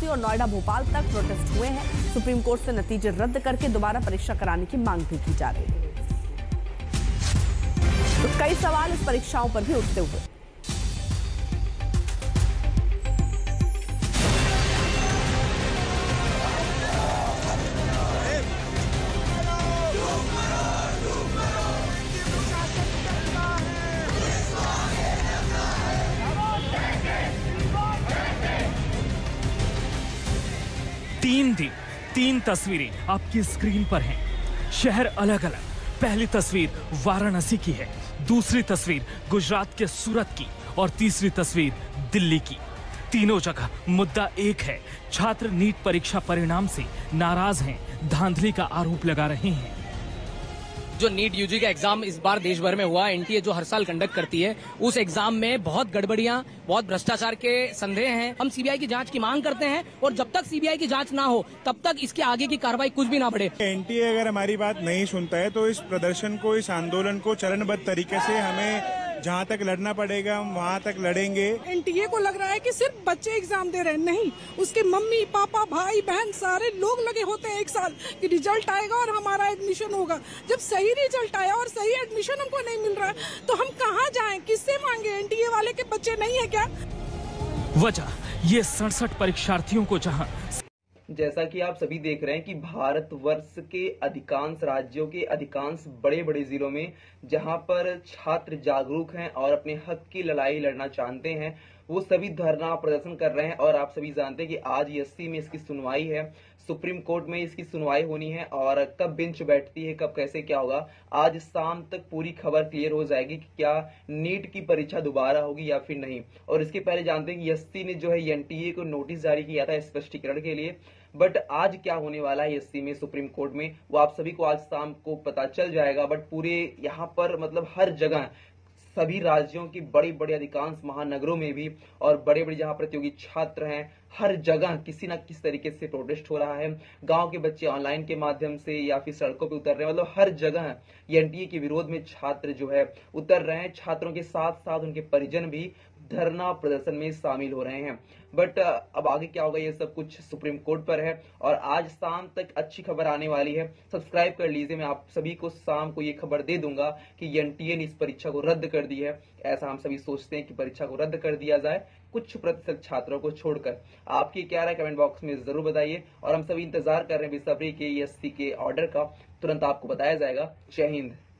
वाराणसी और नोएडा भोपाल तक प्रोटेस्ट हुए हैं। सुप्रीम कोर्ट से नतीजे रद्द करके दोबारा परीक्षा कराने की मांग भी की जा रही है। तो कई सवाल इस परीक्षाओं पर भी उठते हुए। तीन दिन, तीन तस्वीरें आपकी स्क्रीन पर हैं। शहर अलग अलग। पहली तस्वीर वाराणसी की है, दूसरी तस्वीर गुजरात के सूरत की और तीसरी तस्वीर दिल्ली की। तीनों जगह मुद्दा एक है, छात्र नीट परीक्षा परिणाम से नाराज हैं, धांधली का आरोप लगा रहे हैं। जो नीट यूजी का एग्जाम इस बार देश भर में हुआ, एनटीए जो हर साल कंडक्ट करती है, उस एग्जाम में बहुत गड़बड़ियां, बहुत भ्रष्टाचार के संदेह हैं। हम सीबीआई की जांच की मांग करते हैं और जब तक सीबीआई की जांच ना हो तब तक इसके आगे की कार्रवाई कुछ भी ना बढ़े। एनटीए अगर हमारी बात नहीं सुनता है तो इस प्रदर्शन को, इस आंदोलन को चरणबद्ध तरीके से हमें जहाँ तक लड़ना पड़ेगा हम वहाँ तक लड़ेंगे। एनटीए को लग रहा है कि सिर्फ बच्चे एग्जाम दे रहे हैं, नहीं, उसके मम्मी पापा भाई बहन सारे लोग लगे होते हैं एक साल कि रिजल्ट आएगा और हमारा एडमिशन होगा। जब सही रिजल्ट आया और सही एडमिशन हमको नहीं मिल रहा है तो हम कहाँ जाएं, किससे मांगे? एनटीए वाले के बच्चे नहीं है क्या? वजह ये 67 परीक्षार्थियों को जहां जैसा कि आप सभी देख रहे हैं कि भारतवर्ष के अधिकांश राज्यों के अधिकांश बड़े बड़े जिलों में जहां पर छात्र जागरूक हैं और अपने हक की लड़ाई लड़ना चाहते हैं, वो सभी धरना प्रदर्शन कर रहे हैं। और आप सभी जानते हैं कि आज ईएससी में इसकी सुनवाई है, सुप्रीम कोर्ट में इसकी सुनवाई होनी है और कब बेंच बैठती है, कब कैसे क्या होगा, आज शाम तक पूरी खबर क्लियर हो जाएगी कि क्या नीट की परीक्षा दोबारा होगी या फिर नहीं। और इसके पहले जानते हैं कि ईएससी ने जो है एनटीए को नोटिस जारी किया था स्पष्टीकरण के लिए, बट आज क्या होने वाला है ईएससी में, सुप्रीम कोर्ट में, वो आप सभी को आज शाम को पता चल जाएगा। बट पूरे यहाँ पर मतलब हर जगह सभी राज्यों की बड़ी बड़ी अधिकांश महानगरों में भी और बड़े बड़े जहां प्रतियोगी छात्र हैं, हर जगह किसी न किसी तरीके से प्रोटेस्ट हो रहा है। गांव के बच्चे ऑनलाइन के माध्यम से या फिर सड़कों पे उतर रहे हैं, मतलब हर जगह एनटीए के विरोध में छात्र जो है उतर रहे हैं। छात्रों के साथ साथ उनके परिजन भी धरना प्रदर्शन में शामिल हो रहे हैं। बट अब आगे क्या होगा ये सब कुछ सुप्रीम कोर्ट पर है और आज शाम तक अच्छी खबर आने वाली है। सब्सक्राइब कर लीजिए, मैं आप सभी को शाम को ये खबर दे दूंगा कि एनटीए ने इस परीक्षा को रद्द कर दी है। ऐसा हम सभी सोचते हैं कि परीक्षा को रद्द कर दिया जाए कुछ प्रतिशत छात्रों को छोड़कर। आपकी क्या राय कमेंट बॉक्स में जरूर बताइए और हम सभी इंतजार कर रहे हैं बेसब्री के ईएससी के ऑर्डर का, तुरंत आपको बताया जाएगा। जय हिंद।